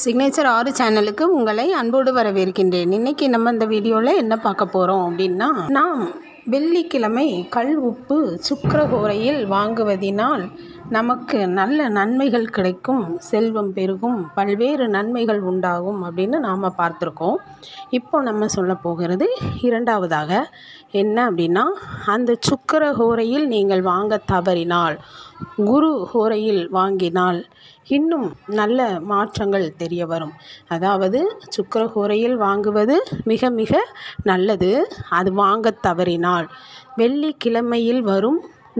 Signature 6 சேனலுக்கு உங்களை அன்போடு வரவேற்கின்றேன். இன்றைக்கி நம்ம இந்த வீடியோவில் என்ன பார்க்க போகிறோம் அப்படின்னா, நாம் வெள்ளிக்கிழமை கல் உப்பு சுக்கிரஹோரையில் வாங்குவதினால் நமக்கு நல்ல நன்மைகள் கிடைக்கும், செல்வம் பெருகும், பல்வேறு நன்மைகள் உண்டாகும் அப்படின்னு நாம் பார்த்துருக்கோம். இப்போ நம்ம சொல்ல போகிறது இரண்டாவதாக என்ன அப்படின்னா, அந்த சுக்கிரஹோரையில் நீங்கள் வாங்க தவறினால் குரு ஹோரையில் வாங்கினால் இன்னும் நல்ல மாற்றங்கள் தெரிய வரும். அதாவது சுக்கிரஹோரையில் வாங்குவது மிக மிக நல்லது. அது வாங்க தவறினால் வெள்ளிக்கிழமையில் வரும்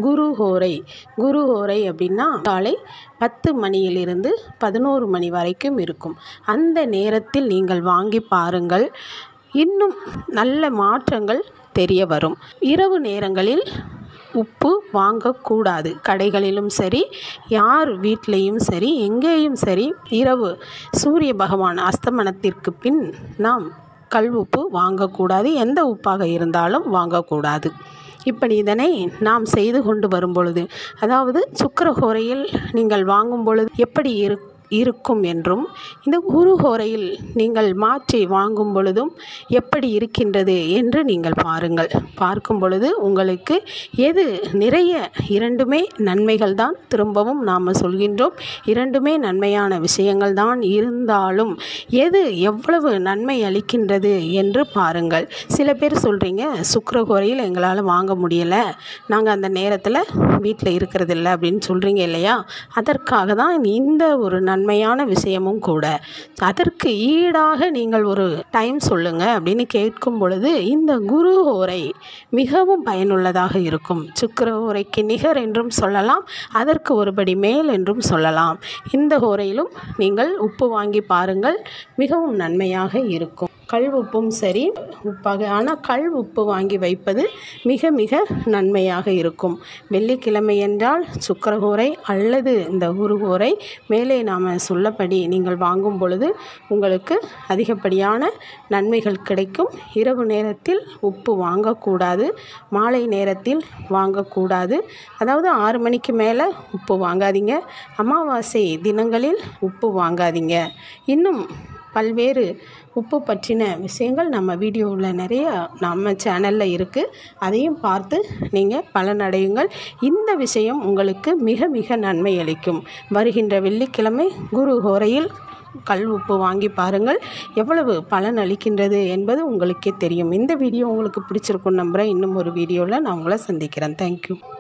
குருஹோரை அப்படின்னா காலை 10 மணியிலிருந்து 11 மணி வரைக்கும் இருக்கும். அந்த நேரத்தில் நீங்கள் வாங்கி பாருங்கள், இன்னும் நல்ல மாற்றங்கள் தெரிய வரும். இரவு நேரங்களில் உப்பு வாங்கக்கூடாது. கடைகளிலும் சரி, யார் வீட்லேயும் சரி, எங்கேயும் சரி, இரவு சூரிய பகவான் அஸ்தமனத்திற்கு பின் நாம் கல் உப்பு வாங்கக்கூடாது. எந்த உப்பாக இருந்தாலும் வாங்கக்கூடாது. இப்படி இதனை நாம் செய்து கொண்டு வரும் பொழுது, அதாவது சுக்கிரஹோரையில் நீங்கள் வாங்கும் பொழுது எப்படி இருக்கும் என்றும், இந்த குருஹோரையில் நீங்கள் மாற்றி வாங்கும் பொழுதும் எப்படி இருக்கின்றது என்று நீங்கள் பாருங்கள். பார்க்கும் பொழுது உங்களுக்கு எது நிறைய இரண்டுமே நன்மைகள் தான். திரும்பவும் நாம் சொல்கின்றோம், இரண்டுமே நன்மையான விஷயங்கள் தான். இருந்தாலும் எது எவ்வளவு நன்மை அளிக்கின்றது என்று பாருங்கள். சில பேர் சொல்கிறீங்க, சுக்கிரஹோரையில் எங்களால் வாங்க முடியலை, நாங்கள் அந்த நேரத்தில் வீட்டில் இருக்கிறதில்ல அப்படின்னு சொல்கிறீங்க இல்லையா? அதற்காக தான் இந்த ஒரு நன்மையான விஷயமும் கூட. அதற்கு ஈடாக நீங்கள் ஒரு டைம் சொல்லுங்கள் அப்படின்னு கேட்கும் பொழுது இந்த குருஹோரை மிகவும் பயனுள்ளதாக இருக்கும். சுக்கிரஹோரைக்கு நிகர் என்றும் சொல்லலாம், அதற்கு ஒருபடி மேல் என்றும் சொல்லலாம். இந்த ஹோரையிலும் நீங்கள் உப்பு வாங்கி பாருங்கள், மிகவும் நன்மையாக இருக்கும். கல் உப்பும் சரி, உப்பாக, ஆனால் கல் உப்பு வாங்கி வைப்பது மிக மிக நன்மையாக இருக்கும். வெள்ளிக்கிழமை என்றால் சுக்கிரஹோரை அல்லது இந்த குருஹோரை மேலே நாம் சொல்லப்படி நீங்கள் வாங்கும் பொழுது உங்களுக்கு அதிகப்படியான நன்மைகள் கிடைக்கும். இரவு நேரத்தில் உப்பு வாங்கக்கூடாது, மாலை நேரத்தில் வாங்கக்கூடாது. அதாவது 6 மணிக்கு மேலே உப்பு வாங்காதீங்க. அமாவாசை தினங்களில் உப்பு வாங்காதீங்க. இன்னும் பல்வேறு உப்பு பற்றின விஷயங்கள் நம்ம வீடியோவில் நிறைய நம்ம சேனலில் இருக்குது. அதையும் பார்த்து நீங்கள் பலனடையுங்கள். இந்த விஷயம் உங்களுக்கு மிக மிக நன்மை அளிக்கும். வருகின்ற வெள்ளிக்கிழமை குருஹோரையில் கல் உப்பு வாங்கி பாருங்கள், எவ்வளவு பலன் அளிக்கின்றது என்பது உங்களுக்கே தெரியும். இந்த வீடியோ உங்களுக்கு பிடிச்சிருக்கும் நம்புகிறேன். இன்னும் ஒரு வீடியோவில் நான் உங்களை சந்திக்கிறேன். தேங்க்யூ.